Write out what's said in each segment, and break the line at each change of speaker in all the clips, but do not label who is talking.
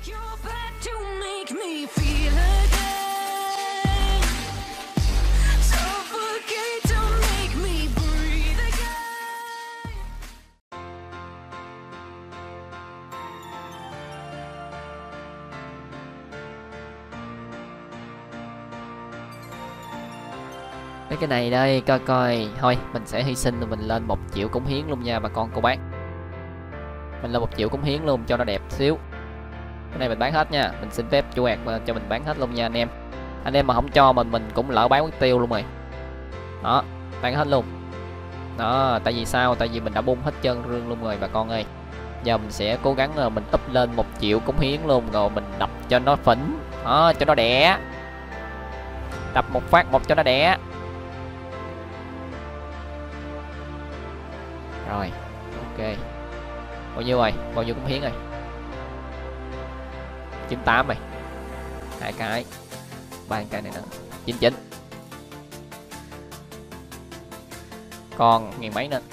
Mấy cái này đây coi coi. Thôi mình sẽ hy sinh rồi mình lên 1 triệu cống hiến luôn nha bà con cô bác. Mình lên 1 triệu cống hiến luôn cho nó đẹp xíu. Cái này mình bán hết nha. Mình xin phép chủ ạc cho mình bán hết luôn nha anh em. Anh em mà không cho mình cũng lỡ bán mất tiêu luôn rồi. Đó, bán hết luôn. Đó, tại vì sao? Tại vì mình đã bung hết chân rương luôn rồi bà con ơi. Giờ mình sẽ cố gắng là mình up lên 1 triệu cống hiến luôn rồi mình đập cho nó phỉnh. Đó, cho nó đẻ. Đập một phát một cho nó đẻ. Rồi, ok. Bao nhiêu rồi? Bao nhiêu cống hiến rồi? 98 rồi. 2 cái. 3 cái này nữa. 99. Còn ngàn mấy nữa.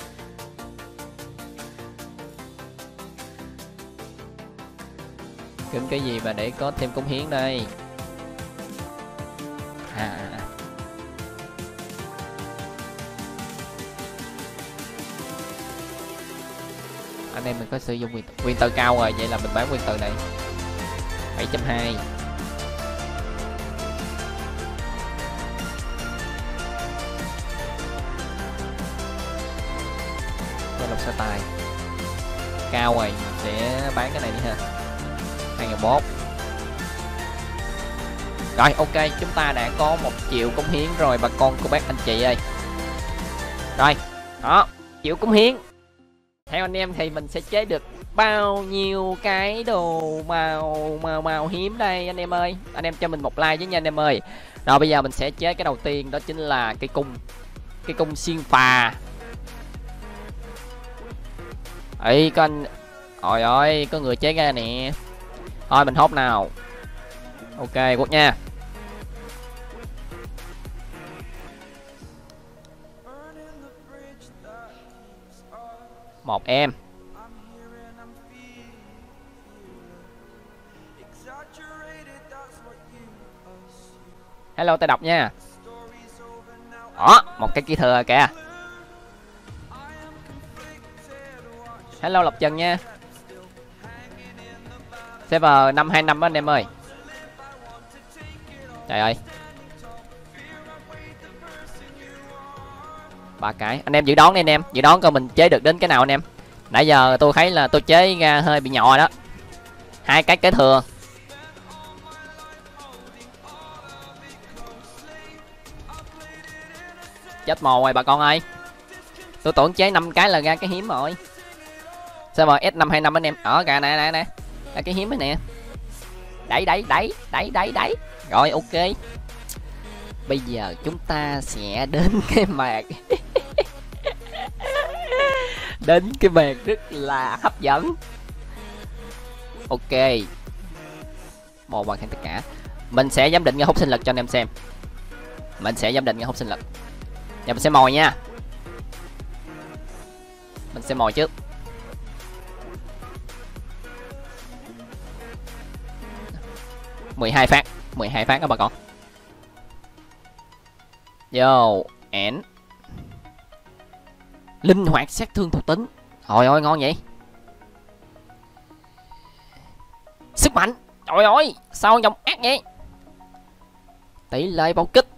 Kiếm cái gì mà để có thêm cống hiến đây? Anh em mình có sử dụng nguyên tử cao rồi, vậy là mình bán nguyên tử này 7.2. Đây là xe tài cao rồi, mình sẽ bán cái này đi ha. 2001. Rồi ok, chúng ta đã có 1 triệu cống hiến rồi bà con cô bác anh chị ơi. Rồi đó, triệu cống hiến. Theo anh em thì mình sẽ chế được bao nhiêu cái đồ màu hiếm đây anh em ơi. Anh em cho mình một like với nha anh em ơi. Rồi bây giờ mình sẽ chế cái đầu tiên, đó chính là cái cung xuyên phà. Ấy có anh. Ôi ơi, có người chế ra nè. Thôi mình hốt nào. Ok quốc nha. Một em. Hello tay đọc nha. Đó, một cái kỹ thừa kìa. Hello Lộc Trần nha. Server 525 anh em ơi. Trời ơi. 3 cái. Anh em dự đoán đi anh em. Dự đoán coi mình chế được đến cái nào anh em. Nãy giờ tôi thấy là tôi chế ra hơi bị nhỏ đó. 2 cái kế thừa. Chết mồ rồi bà con ơi. Tôi tưởng chế 5 cái là ra cái hiếm rồi. Server S525 anh em. Ở kìa nè nè. Là cái hiếm này nè. Đẩy. Rồi ok. Bây giờ chúng ta sẽ đến cái mạc. Đến cái mạc rất là hấp dẫn. Ok. Một bằng khen tất cả. Mình sẽ giám định cái hút sinh lực cho anh em xem. Mình sẽ giám định cái hút sinh lực. Giờ mình sẽ mồi nha. Mình sẽ mồi trước. Mười hai phát các bà con. Vô ẻn. Linh hoạt sát thương thuộc tính. Trời ơi ngon vậy. Sức mạnh. Trời ơi sao dòng ác vậy. Tỷ lệ bao kích.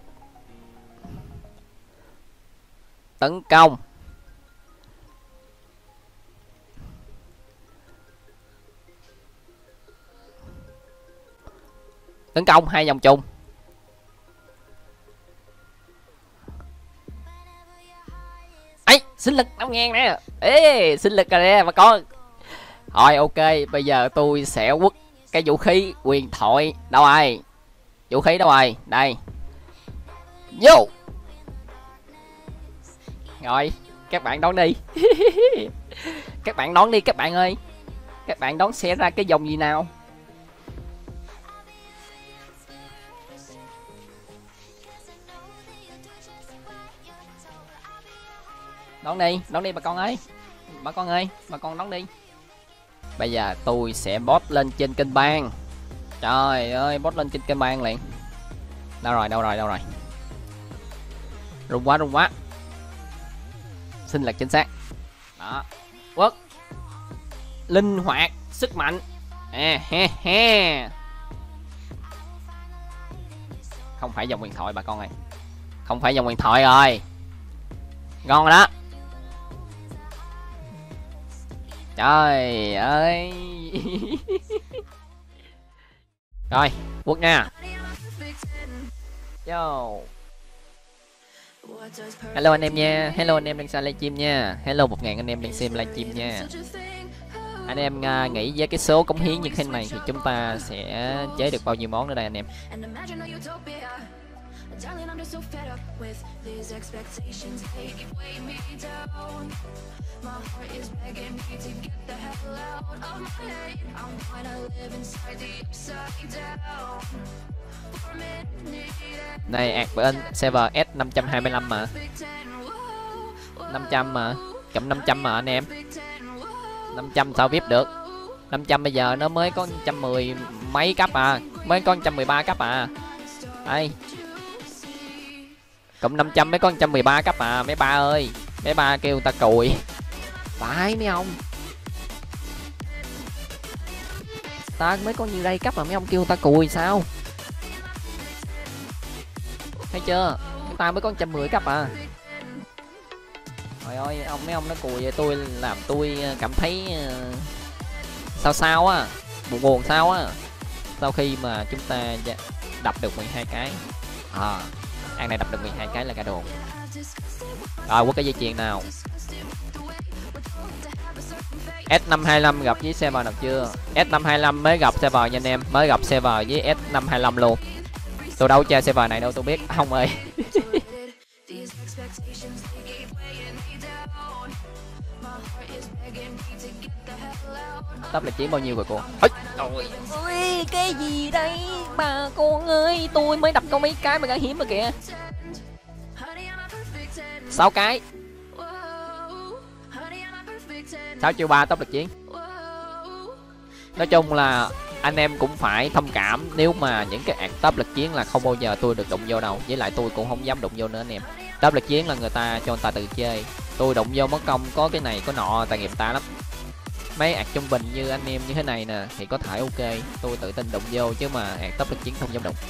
Tấn công. Tấn công 2 vòng chung. Ấy sinh lực 5.000 nè. Ê sinh lực rồi nè bà con. Rồi ok, bây giờ tôi sẽ quất cái vũ khí huyền thoại. Đâu rồi? Vũ khí đâu rồi? Đây. Vô. Rồi các bạn đón đi. Các bạn đón đi các bạn ơi. Các bạn đón sẽ ra cái dòng gì nào? Đón đi bà con ơi. Bà con ơi, bà con đón đi. Bây giờ tôi sẽ bot lên trên kênh bang. Trời ơi, bot lên trên kênh bang liền. Đâu rồi, đâu rồi, đâu rồi. Rung quá, rung quá. Xin lạc chính xác. Đó. Quất. Linh hoạt, sức mạnh. À, he he. Không phải dòng huyền thoại bà con ơi. Không phải dòng huyền thoại rồi. Ngon rồi đó. Trời ơi. Rồi, Quốc nha. Yo. Hello anh em nha. Hello anh em đang xem livestream nha. Hello 1000 anh em đang xem livestream nha. Anh em nghĩ với cái số cống hiến như thế này thì chúng ta sẽ chế được bao nhiêu món nữa đây anh em? Này ạc bên server S525 mà 500 mà cộng 500 mà anh em 500 sao VIP được 500 bây giờ nó mới có 110 mấy cấp à, mới có 113 cấp à. Đây cộng 500 mới có 113 cấp à mấy ba ơi, mấy ba kêu ta cùi phải mấy ông, ta mới có nhiêu đây cấp mà mấy ông kêu ta cùi sao, thấy chưa, chúng ta mới có 110 cấp à. Trời ơi ông mấy ông nó cùi vậy tôi làm tôi cảm thấy sao sao á, buồn buồn sao á, sau khi mà chúng ta đập được 12 cái ăn này đập được 12 cái là cả đồ. Rồi quất cái dây chuyền nào. S525 gặp với server nào chưa? S525 mới gặp server nha anh em, mới gặp server với S525 luôn. Tôi đâu chơi server này đâu tôi biết không ơi. Tấp là chiến bao nhiêu rồi cô? Ôi, cái gì đây bà con ơi, tôi mới đập có mấy cái mà gã hiếm rồi kìa. 6 cái 6/3 tốc lực chiến. Nói chung là anh em cũng phải thông cảm nếu mà những cái ạc tốc lực chiến là không bao giờ tôi được đụng vô đâu, với lại tôi cũng không dám đụng vô nữa anh em. Tốc lực chiến là người ta cho người ta tự chơi, tôi đụng vô mất công có cái này có nọ tài nghiệp ta lắm. Mấy ạc trung bình như anh em như thế này nè thì có thể ok, tôi tự tin đụng vô chứ mà ạc tốc lực chiến không dám đụng.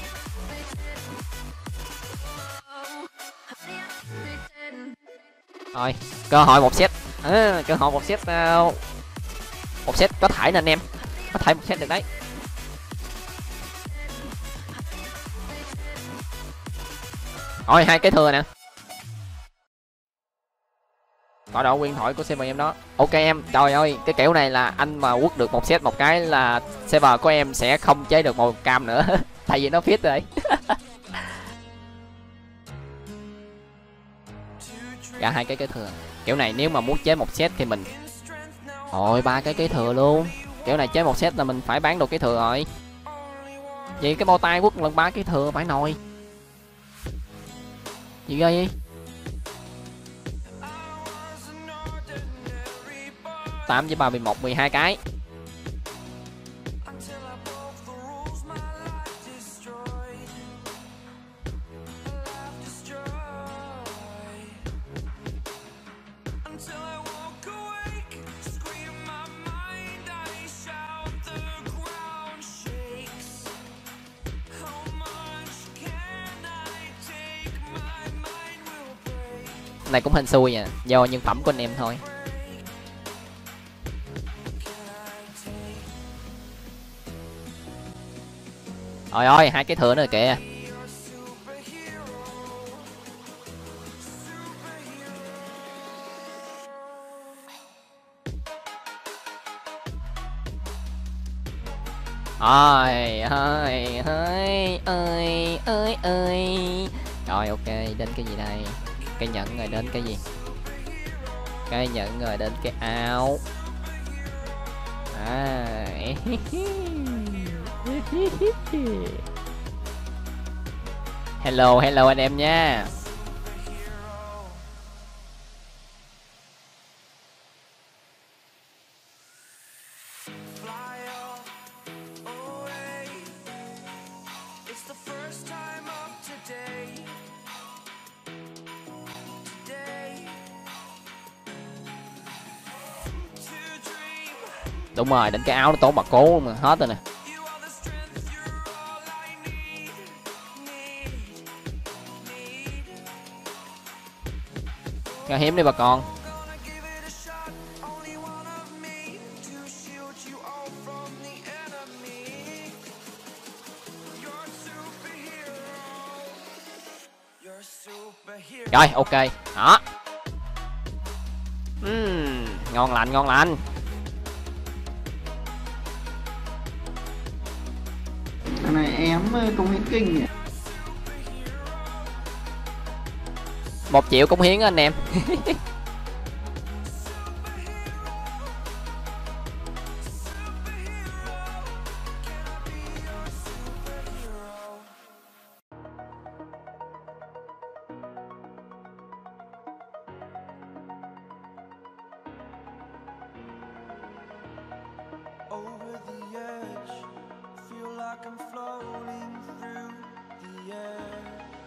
Rồi cơ hội một set cơ hội một set một set có thể nè anh em, có thể một set được đấy. Rồi 2 cái thừa nè, tọa độ nguyên thoại của server em đó. Ok em, trời ơi cái kiểu này là anh mà quất được một set một cái là server của em sẽ không chế được màu cam nữa tại vì nó fit rồi. Cả 2 cái kế thừa kiểu này nếu mà muốn chế một set thì mình rồi 3 cái kế thừa luôn, kiểu này chế một set là mình phải bán được cái thừa rồi. Vậy cái bao tay quất lần 3 cái thừa phải nồi gì ghê 8 với 31 12 cái. Này cũng hên xui à, do nhân phẩm của anh em thôi. Trời ơi 2 cái thừa nữa kìa. Ơi ơi ơi ơi ơi ơi. Rồi ok đến cái gì đây, cái nhẫn rồi đến cái gì, cái nhẫn rồi đến cái áo hello hello anh em nha. Đúng rồi, đến cái áo nó tốn bà cố mà hết rồi nè. Khan hiếm đi bà con. Rồi, ok. Đó. Ngon lành, ngon lành.
Thằng này em công hiến kinh nhỉ.
1 triệu cống hiến á anh em.
Over the edge, feel like I'm floating through the air.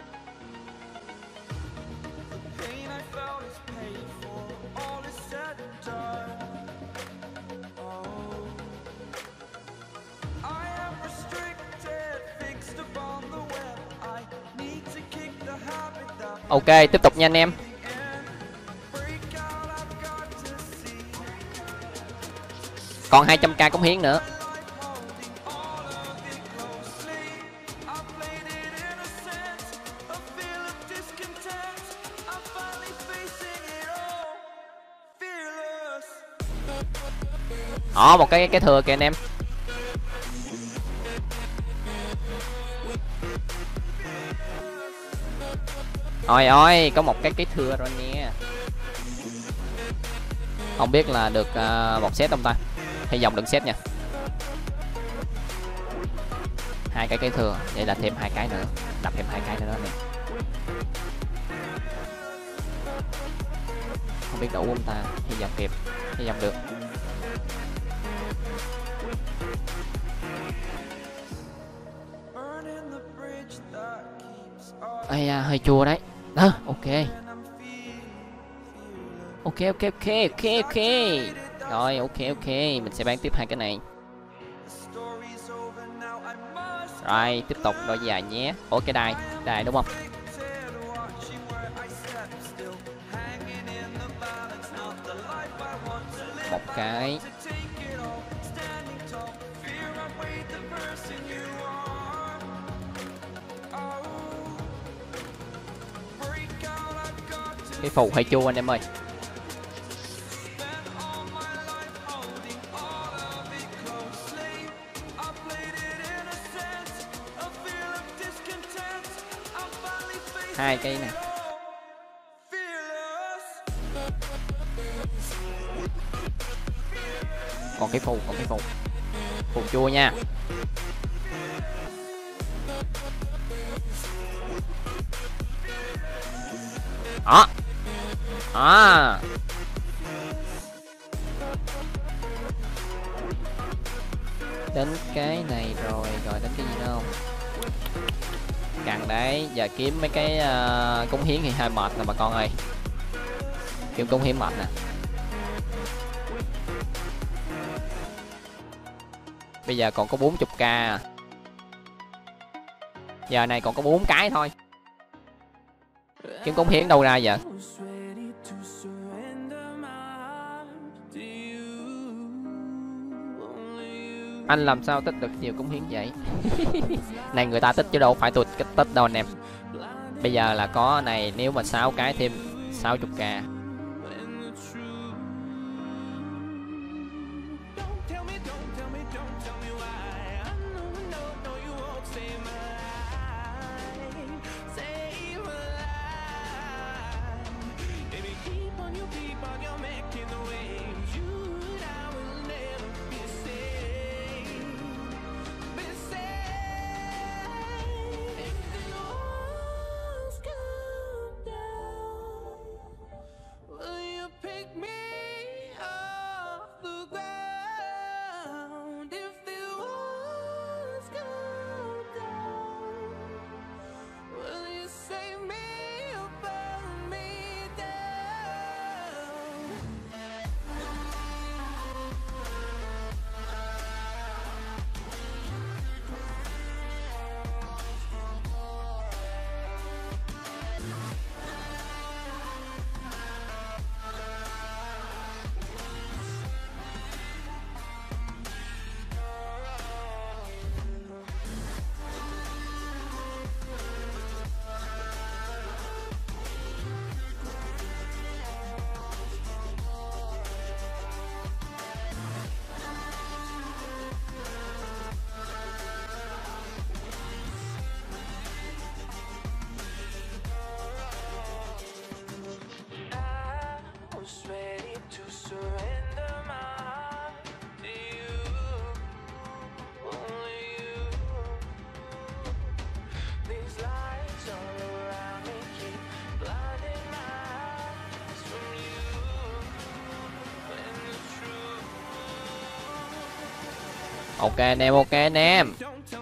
The pain I felt is paid for, all is said and done. Oh, I am restricted, fixed upon the web. I need to kick the habit that.
Ok, tiếp tục nha anh em. Còn 200k cống hiến nữa. Đó, một cái thừa kìa anh em. Ôi ôi, có một cái thừa rồi nè. Không biết là được một set không ta. Hy vọng đừng set nha. 2 cái thừa, vậy là thêm 2 cái nữa, đập thêm 2 cái nữa nè. Không biết đủ không ta, hy vọng kịp, hy vọng được. Ây da, hơi chua đấy. À, ok. Ok ok ok ok ok. Rồi ok ok, mình sẽ bán tiếp 2 cái này. Rồi tiếp tục đôi dài nhé. Ủa cái đài đúng không? Một cái. Cái phù hơi chua anh em ơi. Hai cây nè. Còn cái phù, phù chua nha. Đó. À. Đến cái này rồi đến cái gì nữa không? Càng đấy, giờ kiếm mấy cái cống hiến thì hơi mệt nè bà con ơi. Kiếm cống hiến mệt nè. Bây giờ còn có 40k à. Giờ này còn có 4 cái thôi. Kiếm cống hiến đâu ra giờ? Anh làm sao tích được nhiều cống hiến vậy? Này người ta tích chứ đâu phải tôi tích đâu anh em. Bây giờ là có này, nếu mà 6 cái thêm 60k. Ok anh em, ok anh em.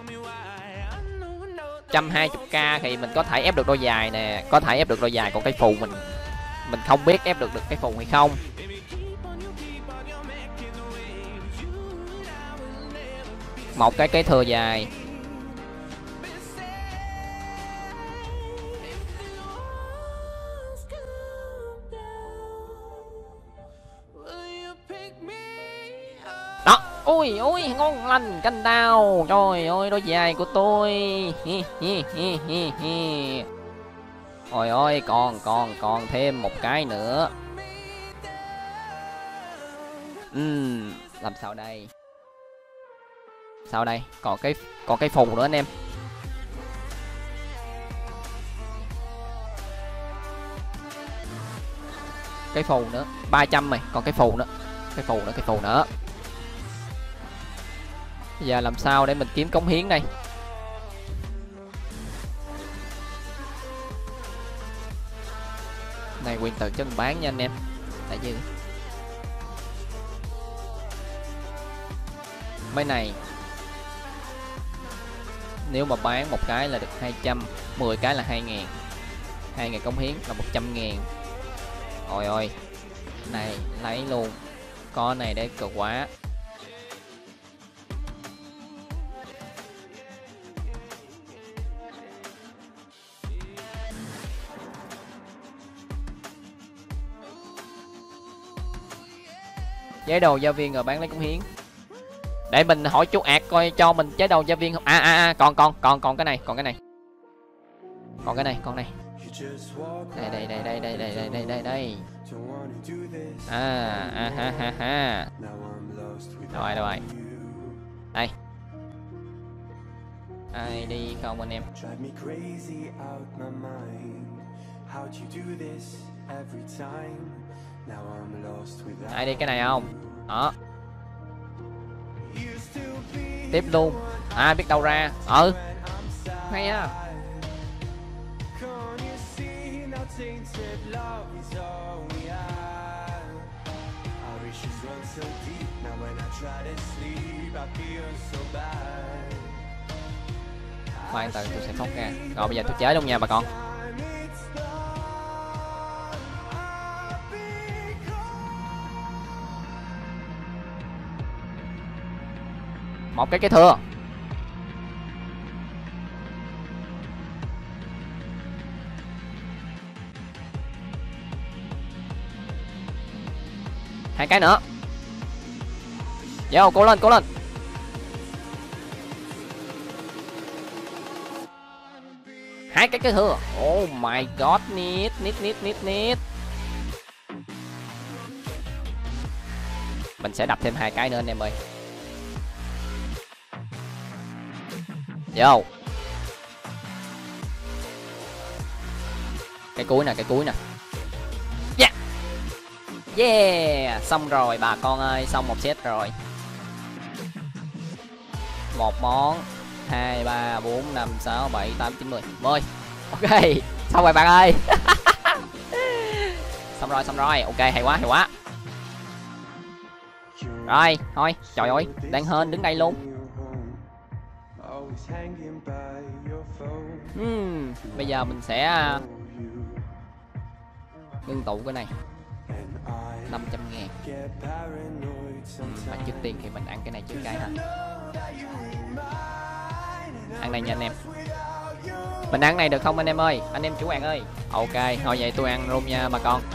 120k thì mình có thể ép được đôi dài nè, có thể ép được đôi dài, còn cái phù mình không biết ép được cái phù hay không. Một cái thừa dài. Đó, ui ui ngon lành canh đao, trời ơi đôi dài của tôi. Ôi ôi, còn thêm một cái nữa. Làm sao đây? Sao đây? Còn cái phù nữa anh em. Cái phù nữa, 300 mày, còn cái phù nữa. Cái phù nữa. Giờ làm sao để mình kiếm cống hiến đây? Này quyền tự cho mình bán nha anh em. Tại vì mấy này nếu mà bán một cái là được 200, 10 cái là 2.000. 2.000 cống hiến là 100.000. Ôi ôi. Này lấy luôn. Có này để cực quá. Chế đồ gia viên rồi bán lấy cống hiến. Để mình hỏi chú ạt coi cho mình chế đồ gia viên không. Còn cái này, còn cái này. Đây. Rồi. Đây. Ai đi không anh em? Ai đi cái này không? Đó. Tiếp luôn. Biết đâu ra. Hay á. Khoan từ tôi sẽ phóng ra. Rồi bây giờ tôi chế luôn nha bà con. Một cái thừa. Hai cái nữa. Vô, cố lên. Hai cái thừa. Oh my god, nít. Mình sẽ đập thêm 2 cái nữa anh em ơi. Vô. Cái cuối nè. Yeah, xong rồi bà con ơi, xong một set rồi. Một món, 2 3 4 5 6 7 8 9 10. 10. Ok, xong rồi bạn ơi. Xong rồi. Ok, hay quá. Rồi, thôi, trời ơi, đang hên đứng đây luôn. Bây giờ mình sẽ ngưng tụ cái này 500.000. Mà trước tiên thì mình ăn cái này trước cái hả? Ăn này nha anh em. Mình ăn này được không anh em ơi? Anh em chủ hàng ơi. Ok, thôi vậy tôi ăn luôn nha bà con.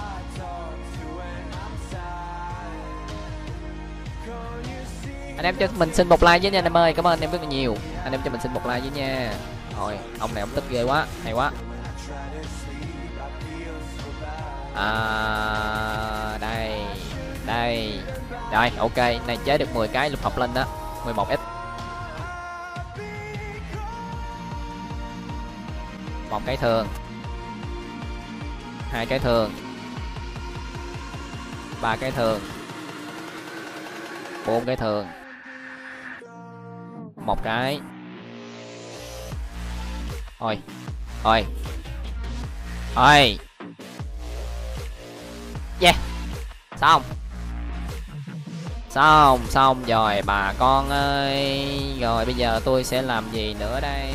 Anh em cho mình xin một like với nha anh em ơi. Cảm ơn anh em rất là nhiều. Anh em cho mình xin một like với nha. Rồi, ông này ông tức ghê quá, hay quá. Đây. Rồi, ok, này chế được 10 cái lục hợp lên đó, 11x. Một cái thường. 2 cái thường. 3 cái thường. 4 cái thường. 1 cái. Ôi. Yeah. Xong. Xong rồi bà con ơi. Rồi bây giờ tôi sẽ làm gì nữa đây?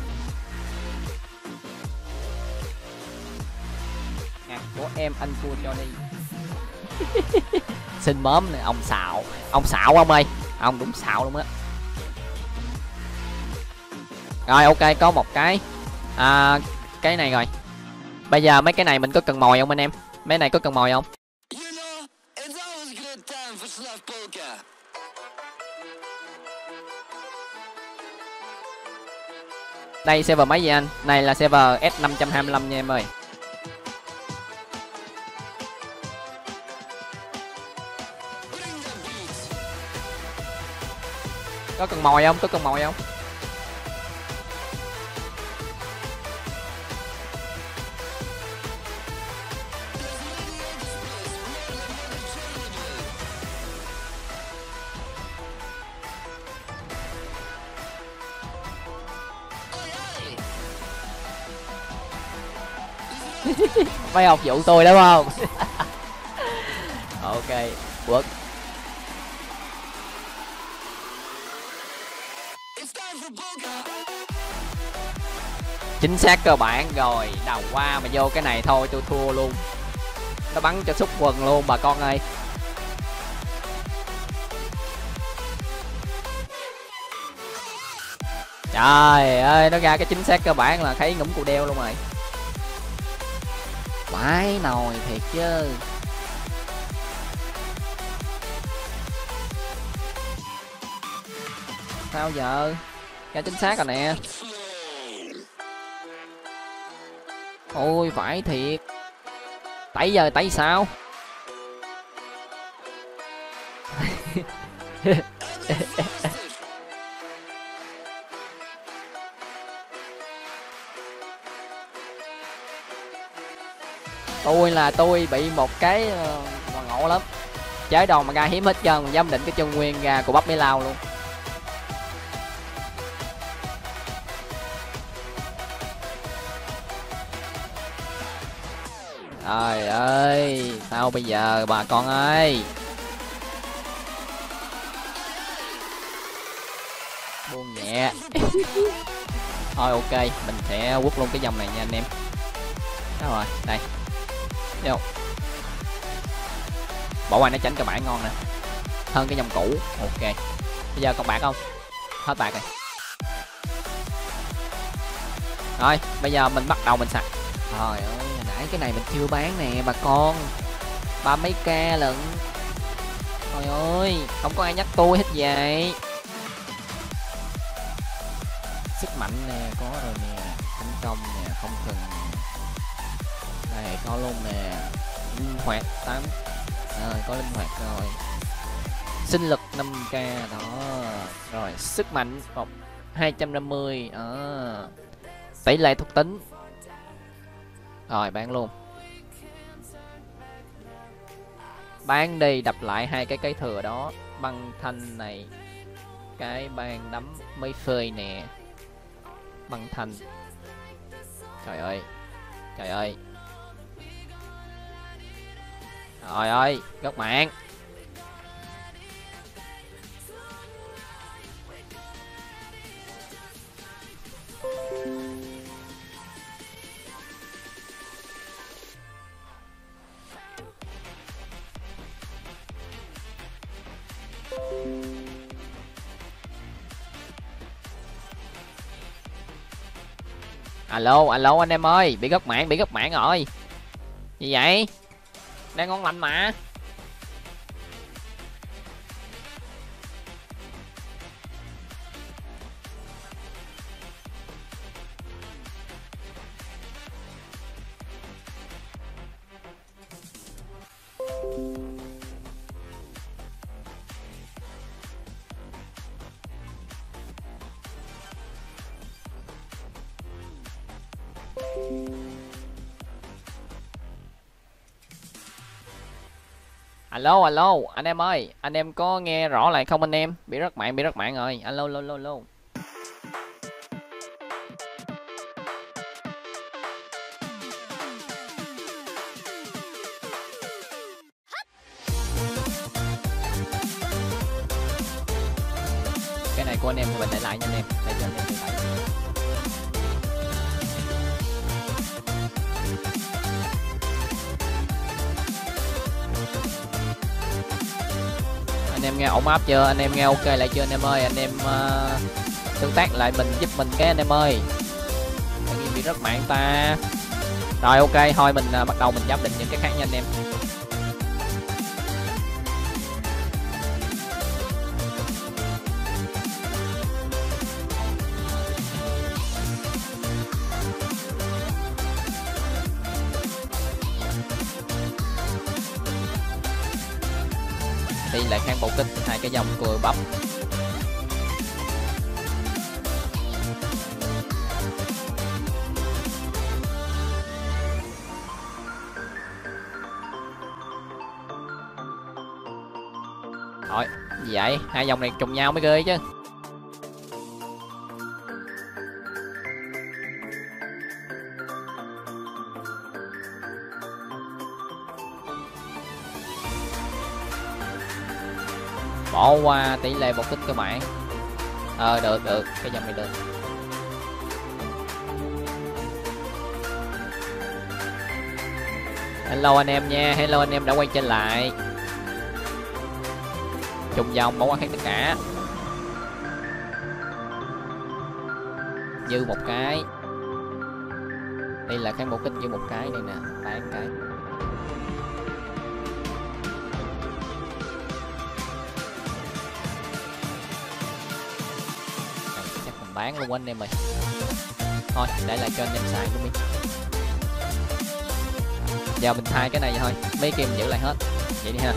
Ngạc của em anh cua cho đi. Xin mớm này, ông xạo ông ơi, ông đúng xạo luôn á. Rồi ok, có một cái cái này rồi. Bây giờ mấy cái này mình có cần mồi không anh em? Mấy này có cần mồi không? Đây server mấy gì anh? Này là server S525 nha em ơi. Có cần mồi không? Có cần mồi không? Mấy học vụ tôi đúng không? Ok, quất. Chính xác cơ bản rồi. Đầu qua mà vô cái này thôi tôi thua luôn. Nó bắn cho xúc quần luôn bà con ơi. Trời ơi, nó ra cái chính xác cơ bản là thấy ngủm cụ đeo luôn rồi. Vãi nồi thiệt chứ. Sao giờ? Ra chính xác rồi nè. Ôi phải thiệt. Tẩy giờ tẩy sao? Tôi bị một cái ngộ lắm. Chế đồ mà ra hiếm hết trơn, dám định cái chân nguyên ra của bắp mấy lao luôn. Trời ơi, sao bây giờ bà con ơi? Buông nhẹ. Thôi ok, mình sẽ quất luôn cái dòng này nha anh em. Đó rồi, đây. Vô. Bỏ qua nó tránh cơ bản ngon nè. Hơn cái dòng cũ. Ok. Bây giờ còn bạc không? Hết bạc rồi. Rồi, bây giờ mình bắt đầu mình sạch. Trời ơi, hồi nãy cái này mình chưa bán nè bà con. 30 mấy k lận. Trời ơi, không có ai nhắc tôi hết vậy. Sức mạnh nè, có rồi nè. Tấn công nè, không cần. Đây, có luôn nè. Linh hoạt 8. Rồi, có linh hoạt rồi. Sinh lực 5k đó. Rồi, sức mạnh 250. Tỷ lệ thuộc tính. Rồi, bán luôn. Bán đi, đập lại hai cái kế thừa đó. Băng thanh này. Cái bàn đấm mấy phơi nè. Băng thanh. Trời ơi. Trời ơi. Trời ơi, góc mạng. Alo anh em ơi, bị góc mạng rồi. Gì vậy? Đang ngon lành mà. Alo anh em ơi, anh em có nghe rõ lại không anh em? Bị rất mạng rồi. Alo. của anh em thì mình để lại nha anh em, để cho anh em tự tải. Anh em nghe ổn áp chưa? Anh em nghe ok lại chưa anh em ơi? Anh em tương tác lại mình giúp mình cái anh em ơi. Tự nhiên bị rất mạng ta. Rồi ok, thôi mình bắt đầu mình giám định những cái khác nha anh em. Đi lại kháng bổ kích, hai cái dòng cùi bắp. Rồi, gì vậy? Hai dòng này trùng nhau mới ghê chứ. Bỏ qua tỷ lệ bộc kích cơ bản. Được, cái dòng này được. Hello anh em nha, hello anh em đã quay trở lại. Trùng dòng bỏ qua hết tất cả. Dư một cái. Đây là cái bộc kích dư một cái đây nè, bán cái. Bán luôn anh em ơi. Thôi để lại cho anh em xài luôn đi. Giờ mình thay cái này thôi, mấy kia mình giữ lại hết vậy đi ha.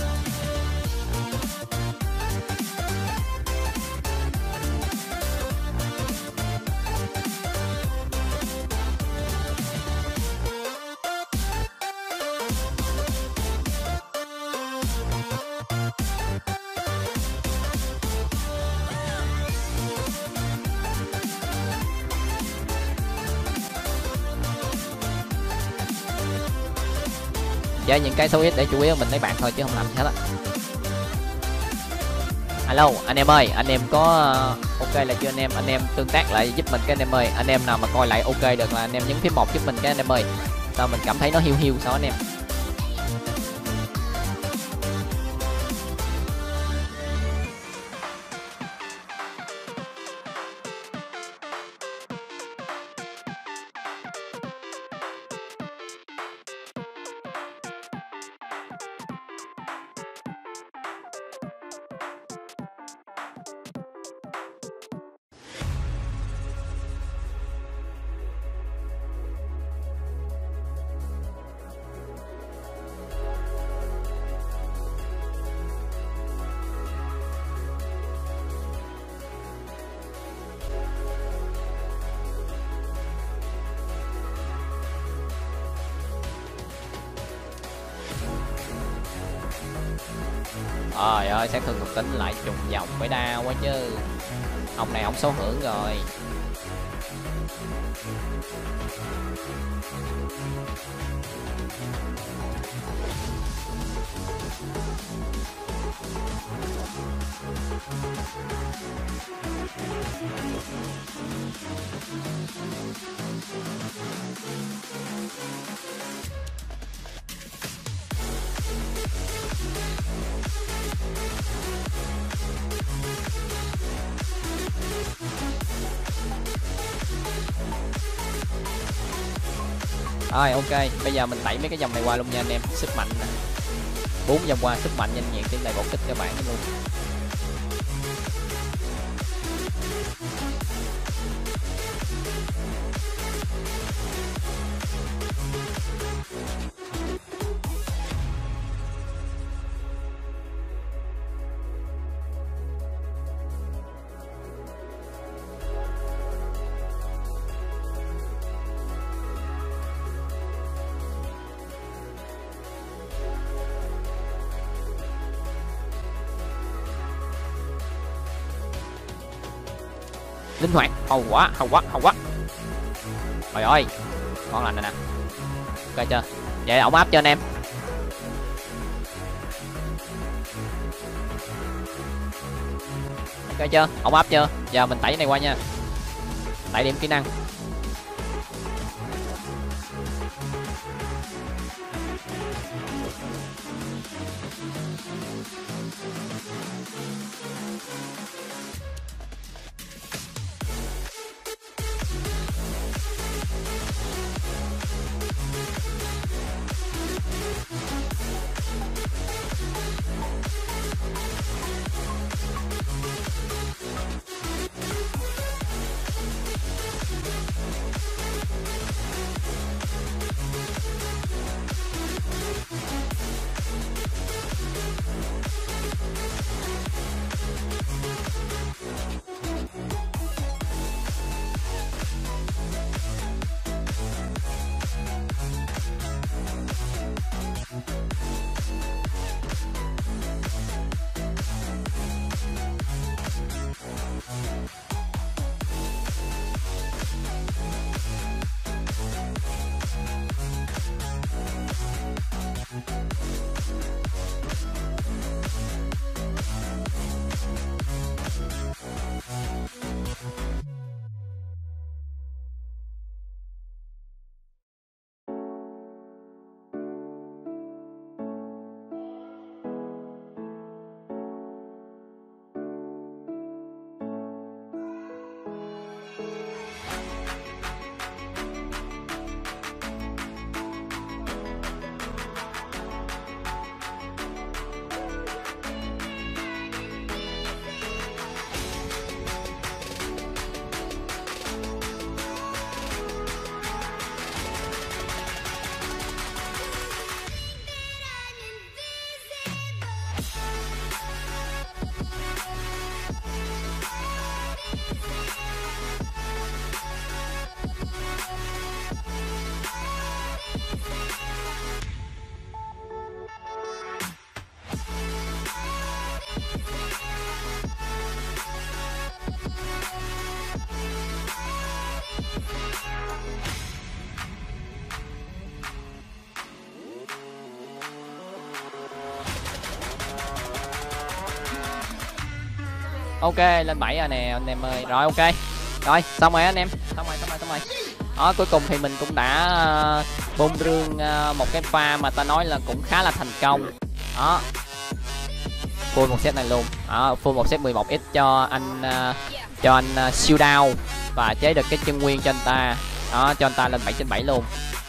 Với những cái số ít để chú ý mình lấy bạn thôi chứ không làm gì hết á. Alo anh em ơi, anh em có ok là chưa anh em tương tác lại giúp mình cái anh em ơi. Anh em nào mà coi lại ok được là anh em nhấn phím 1 giúp mình cái anh em ơi. Sao mình cảm thấy nó hiu hiu sao anh em. Trời ơi, sát thương thuộc tính lại trùng dòng với đau quá chứ. Ông này ông số hưởng rồi. Rồi ok, bây giờ mình tẩy mấy cái dòng này qua luôn nha anh em. Sức mạnh nè, 4 dòng qua sức mạnh nhanh nhẹn tỷ lệ bộc kích các bạn luôn. Linh hoạt, hầu quá. Trời ơi, ngon lành này nè. Ok chưa? Vậy ổng áp cho anh em. Ok chưa? Ổn áp chưa? Giờ mình tẩy cái này qua nha. Tẩy điểm kỹ năng. Ok, lên 7 rồi nè anh em ơi. Rồi ok. Rồi, xong rồi anh em. Xong rồi. Đó, cuối cùng thì mình cũng đã bơm rương một cái pha mà ta nói là cũng khá là thành công. Đó. Full một set này luôn. Đó, full một set 11x cho anh siêu đao và chế được cái chân nguyên cho anh ta. Đó, cho anh ta lên 7/7 luôn.